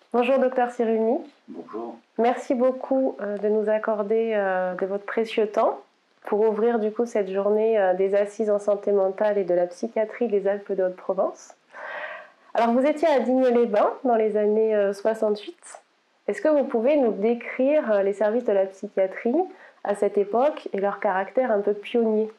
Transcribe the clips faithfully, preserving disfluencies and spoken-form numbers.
Bonjour docteur Cyrulnik. Bonjour. Merci beaucoup euh, de nous accorder euh, de votre précieux temps pour ouvrir du coup cette journée euh, des assises en santé mentale et de la psychiatrie des Alpes de Haute-Provence. Alors vous étiez à Digne-les-Bains dans les années euh, soixante-huit. Est-ce que vous pouvez nous décrire euh, les services de la psychiatrie à cette époque et leur caractère un peu pionnier?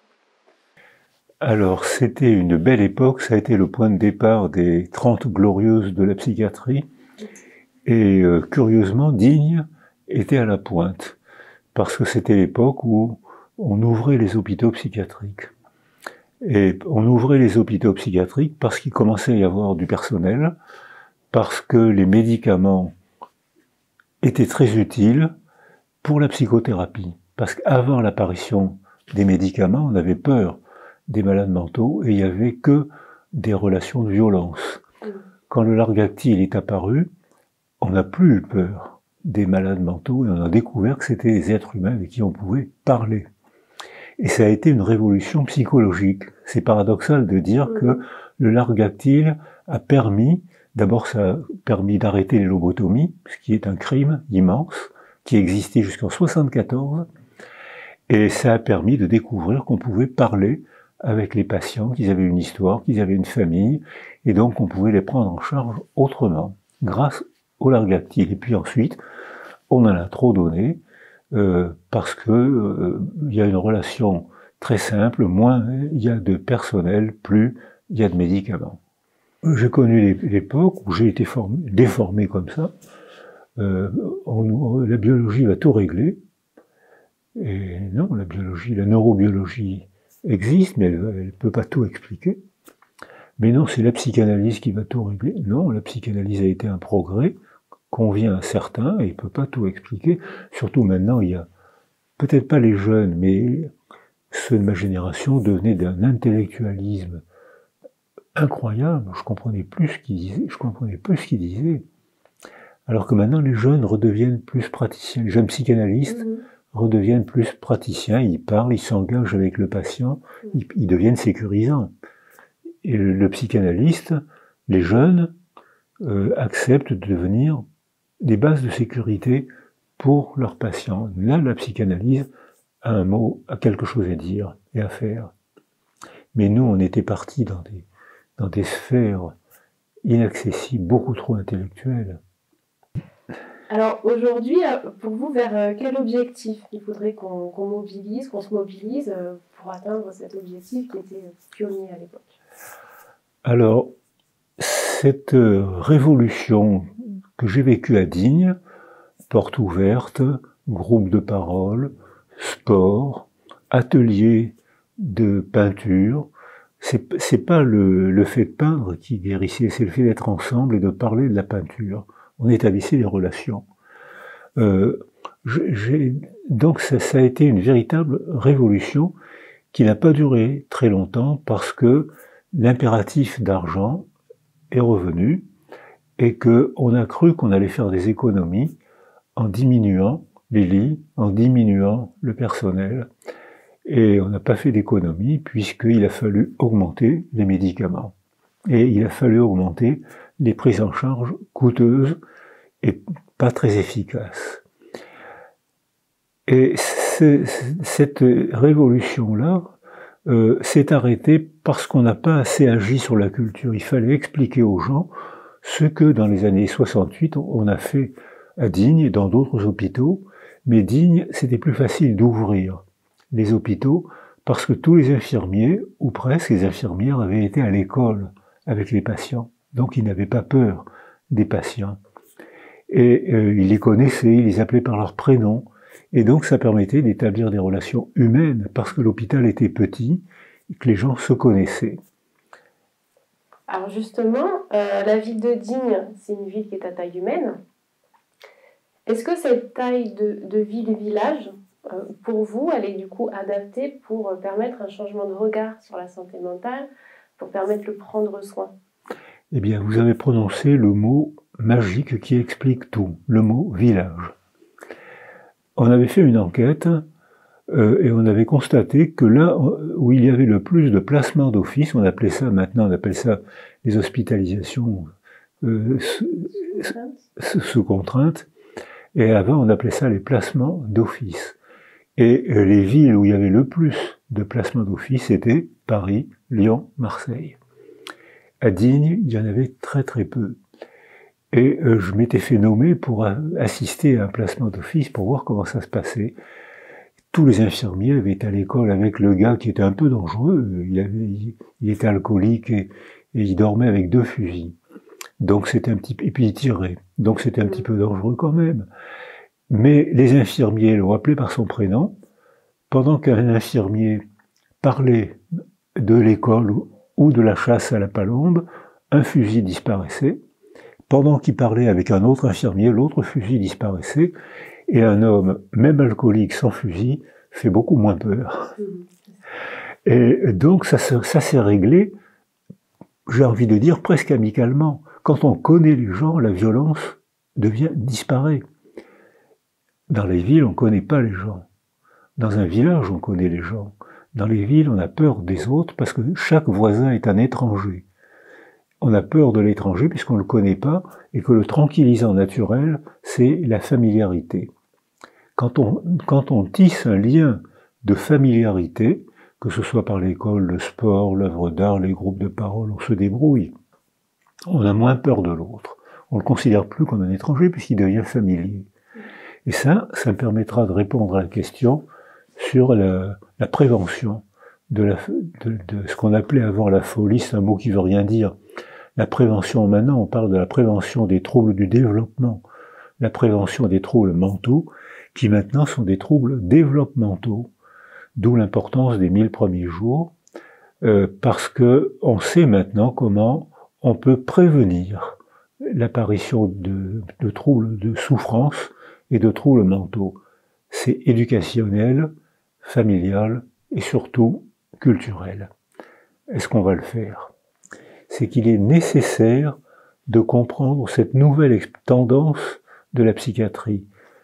Alors, c'était une belle époque, ça a été le point de départ des Trente Glorieuses de la psychiatrie. Et euh, curieusement, Digne était à la pointe, parce que c'était l'époque où on ouvrait les hôpitaux psychiatriques. Et on ouvrait les hôpitaux psychiatriques parce qu'il commençait à y avoir du personnel, parce que les médicaments étaient très utiles pour la psychothérapie. Parce qu'avant l'apparition des médicaments, on avait peur des malades mentaux et il n'y avait que des relations de violence. Quand le Largactil est apparu, on n'a plus eu peur des malades mentaux et on a découvert que c'était des êtres humains avec qui on pouvait parler. Et ça a été une révolution psychologique. C'est paradoxal de dire que le Largactil a permis, d'abord ça a permis d'arrêter les lobotomies, ce qui est un crime immense, qui existait jusqu'en soixante-quatorze, et ça a permis de découvrir qu'on pouvait parler avec les patients, qu'ils avaient une histoire, qu'ils avaient une famille, et donc on pouvait les prendre en charge autrement, grâce au Largactil. Et puis ensuite, on en a trop donné, euh, parce que euh, il y a une relation très simple, moins il y a de personnel, plus il y a de médicaments. J'ai connu l'époque où j'ai été formé, déformé comme ça. Euh, on, la biologie va tout régler. Et non, la biologie, la neurobiologie existe, mais elle ne peut pas tout expliquer. Mais non, c'est la psychanalyse qui va tout régler. Non, la psychanalyse a été un progrès, convient à certains, et il ne peut pas tout expliquer. Surtout maintenant, il y a peut-être pas les jeunes, mais ceux de ma génération devenaient d'un intellectualisme incroyable. Je comprenais plus ce qu'ils disaient, je comprenais plus ce qu'ils disaient. Alors que maintenant, les jeunes redeviennent plus praticiens. Les jeunes psychanalystes mmh. redeviennent plus praticiens. Ils parlent, ils s'engagent avec le patient, ils, ils deviennent sécurisants. Et le, le psychanalyste, les jeunes, euh, acceptent de devenir des bases de sécurité pour leurs patients. Là, la psychanalyse a un mot, a quelque chose à dire et à faire. Mais nous, on était partis dans des, dans des sphères inaccessibles, beaucoup trop intellectuelles. Alors aujourd'hui, pour vous, vers quel objectif il faudrait qu'on qu'on mobilise, qu'on se mobilise pour atteindre cet objectif qui était pionnier à l'époque? Alors, cette révolution que j'ai vécue à Digne, porte ouverte, groupe de parole, sport, atelier de peinture, c'est, c'est pas le, le fait de peindre qui guérissait, c'est le fait d'être ensemble et de parler de la peinture. On établissait des relations. Euh, j'ai, donc ça, ça a été une véritable révolution qui n'a pas duré très longtemps parce que l'impératif d'argent est revenu et que on a cru qu'on allait faire des économies en diminuant les lits, en diminuant le personnel. Et on n'a pas fait d'économie puisqu'il a fallu augmenter les médicaments. Et il a fallu augmenter les prises en charge coûteuses et pas très efficaces. Et cette révolution-là euh, s'est arrêtée parce qu'on n'a pas assez agi sur la culture. Il fallait expliquer aux gens ce que dans les années soixante-huit on a fait à Digne et dans d'autres hôpitaux. Mais Digne, c'était plus facile d'ouvrir les hôpitaux parce que tous les infirmiers, ou presque les infirmières, avaient été à l'école avec les patients. Donc ils n'avaient pas peur des patients. Et euh, ils les connaissaient, ils les appelaient par leur prénom. Et donc ça permettait d'établir des relations humaines parce que l'hôpital était petit et que les gens se connaissaient. Alors justement, euh, la ville de Digne, c'est une ville qui est à taille humaine. Est-ce que cette taille de, de ville et village, euh, pour vous, elle est du coup adaptée pour permettre un changement de regard sur la santé mentale, pour permettre le prendre soin? Eh bien, vous avez prononcé le mot magique qui explique tout, le mot village. On avait fait une enquête euh, et on avait constaté que là où il y avait le plus de placements d'office, on appelait ça, maintenant on appelle ça les hospitalisations euh, sous, sous, sous contrainte. Et avant, on appelait ça les placements d'office. Et les villes où il y avait le plus de placements d'office, c'était Paris, Lyon, Marseille. À Digne, il y en avait très très peu. Et euh, je m'étais fait nommer pour assister à un placement d'office pour voir comment ça se passait. Tous les infirmiers avaient été à l'école avec le gars qui était un peu dangereux. Il, avait, il était alcoolique et, et il dormait avec deux fusils. Donc c'était un petit peu, et puis il tirait. Donc c'était un petit peu dangereux quand même. Mais les infirmiers l'ont appelé par son prénom. Pendant qu'un infirmier parlait de l'école ou de la chasse à la palombe, un fusil disparaissait. Pendant qu'il parlait avec un autre infirmier, l'autre fusil disparaissait. Et un homme, même alcoolique, sans fusil, fait beaucoup moins peur. Et donc ça, ça s'est réglé, j'ai envie de dire, presque amicalement. Quand on connaît les gens, la violence devient, disparaît. Dans les villes, on ne connaît pas les gens. Dans un village, on connaît les gens. Dans les villes, on a peur des autres parce que chaque voisin est un étranger. On a peur de l'étranger puisqu'on ne le connaît pas et que le tranquillisant naturel, c'est la familiarité. Quand on, quand on tisse un lien de familiarité, que ce soit par l'école, le sport, l'œuvre d'art, les groupes de parole, on se débrouille. On a moins peur de l'autre. On ne le considère plus comme un étranger puisqu'il devient familier. Et ça, ça me permettra de répondre à la question sur la, la prévention de, la, de, de ce qu'on appelait avant la folie, c'est un mot qui veut rien dire. La prévention, maintenant, on parle de la prévention des troubles du développement, la prévention des troubles mentaux, qui maintenant sont des troubles développementaux, d'où l'importance des mille premiers jours, euh, parce que on sait maintenant comment on peut prévenir l'apparition de, de troubles de souffrance et de troubles mentaux. C'est éducationnel, familial et surtout culturel. Est-ce qu'on va le faire? C'est qu'il est nécessaire de comprendre cette nouvelle tendance de la psychiatrie.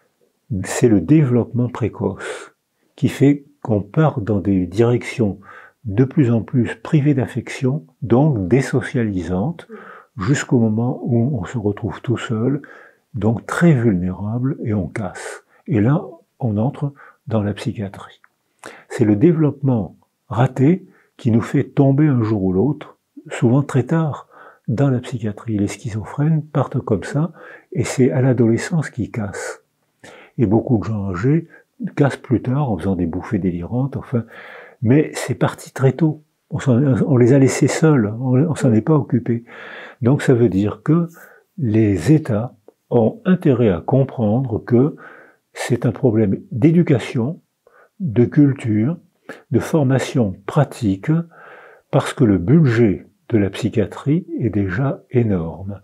C'est le développement précoce qui fait qu'on part dans des directions de plus en plus privées d'affection, donc désocialisantes, jusqu'au moment où on se retrouve tout seul, donc très vulnérable, et on casse. Et là, on entre dans la psychiatrie. C'est le développement raté qui nous fait tomber un jour ou l'autre, souvent très tard, dans la psychiatrie. Les schizophrènes partent comme ça, et c'est à l'adolescence qu'ils cassent. Et beaucoup de gens âgés cassent plus tard en faisant des bouffées délirantes, enfin, mais c'est parti très tôt. On, on les a laissés seuls, on, on s'en est pas occupé. Donc ça veut dire que les États ont intérêt à comprendre que c'est un problème d'éducation, de culture, de formation pratique, parce que le budget de la psychiatrie est déjà énorme.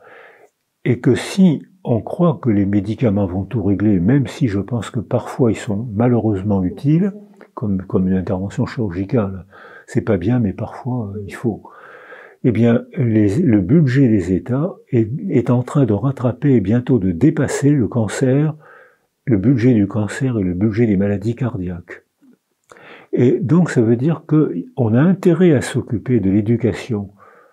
Et que si on croit que les médicaments vont tout régler, même si je pense que parfois ils sont malheureusement utiles, comme, comme une intervention chirurgicale, c'est pas bien, mais parfois il faut. Eh bien, les, le budget des États est, est en train de rattraper et bientôt de dépasser le cancer, le budget du cancer et le budget des maladies cardiaques. Et donc, ça veut dire qu'on a intérêt à s'occuper de l'éducation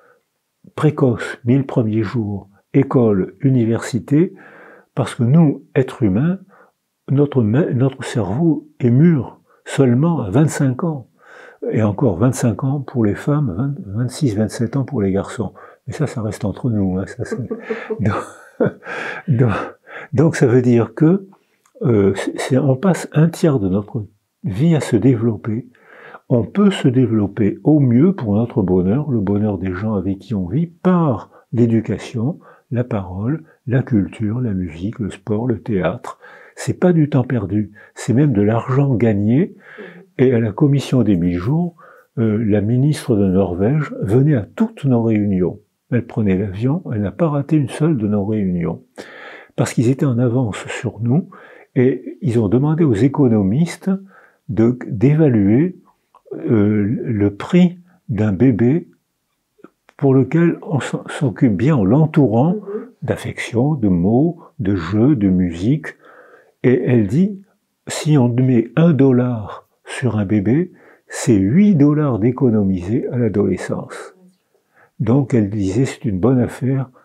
précoce, mille premiers jours, école, université, parce que nous, êtres humains, notre, notre cerveau est mûr seulement à vingt-cinq ans. Et encore vingt-cinq ans pour les femmes, vingt-six, vingt-sept ans pour les garçons. Mais ça, ça reste entre nous. Hein, ça, donc, donc, donc ça veut dire que euh, c'est, on passe un tiers de notre vie à se développer. On peut se développer au mieux pour notre bonheur, le bonheur des gens avec qui on vit, par l'éducation, la parole, la culture, la musique, le sport, le théâtre. C'est pas du temps perdu, c'est même de l'argent gagné. Et à la commission des mille jours, euh, la ministre de Norvège venait à toutes nos réunions. Elle prenait l'avion, elle n'a pas raté une seule de nos réunions. Parce qu'ils étaient en avance sur nous, et ils ont demandé aux économistes de, d'évaluer euh, le prix d'un bébé pour lequel on s'occupe bien en l'entourant d'affection, de mots, de jeux, de musique. Et elle dit, si on met un dollar sur un bébé, c'est huit dollars d'économiser à l'adolescence. Donc elle disait, c'est une bonne affaire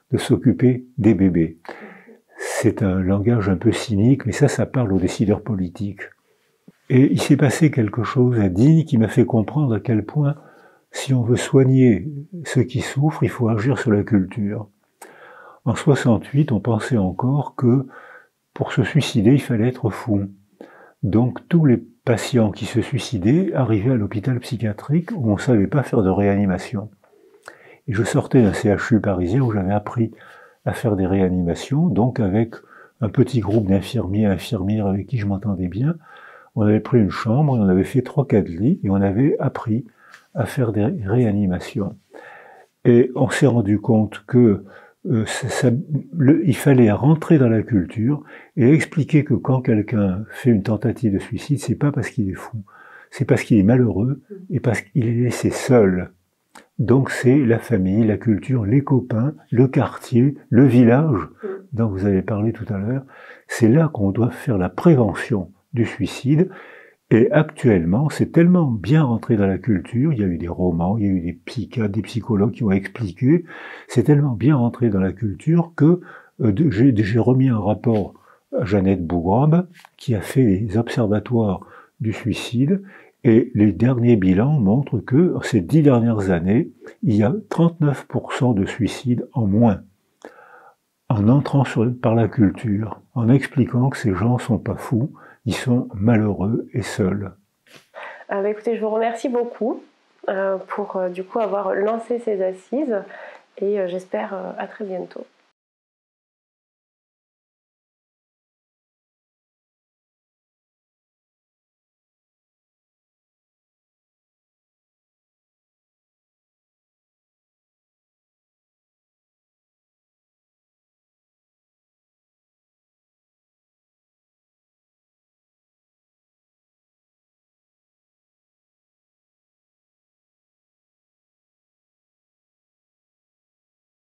de s'occuper des bébés. C'est un langage un peu cynique, mais ça, ça parle aux décideurs politiques. Et il s'est passé quelque chose à Digne qui m'a fait comprendre à quel point, si on veut soigner ceux qui souffrent, il faut agir sur la culture. En soixante-huit, on pensait encore que pour se suicider, il fallait être fou. Donc tous les patients qui se suicidaient arrivaient à l'hôpital psychiatrique où on ne savait pas faire de réanimation. Et je sortais d'un C H U parisien où j'avais appris à faire des réanimations, donc avec un petit groupe d'infirmiers et infirmières avec qui je m'entendais bien. On avait pris une chambre, et on avait fait trois quatre lits, et on avait appris à faire des réanimations. Et on s'est rendu compte que euh, ça, ça, le, il fallait rentrer dans la culture et expliquer que quand quelqu'un fait une tentative de suicide, c'est pas parce qu'il est fou, c'est parce qu'il est malheureux et parce qu'il est laissé seul. Donc c'est la famille, la culture, les copains, le quartier, le village dont vous avez parlé tout à l'heure. C'est là qu'on doit faire la prévention du suicide. Et actuellement, c'est tellement bien rentré dans la culture, il y a eu des romans, il y a eu des psychiatres, des psychologues qui ont expliqué, c'est tellement bien rentré dans la culture que euh, j'ai remis un rapport à Jeannette Bougrabe, qui a fait les observatoires du suicide, et les derniers bilans montrent que ces dix dernières années, il y a trente-neuf pour cent de suicides en moins, en entrant sur, par la culture, en expliquant que ces gens ne sont pas fous, ils sont malheureux et seuls. Euh, bah, écoutez, je vous remercie beaucoup euh, pour euh, du coup avoir lancé ces assises et euh, j'espère euh, à très bientôt.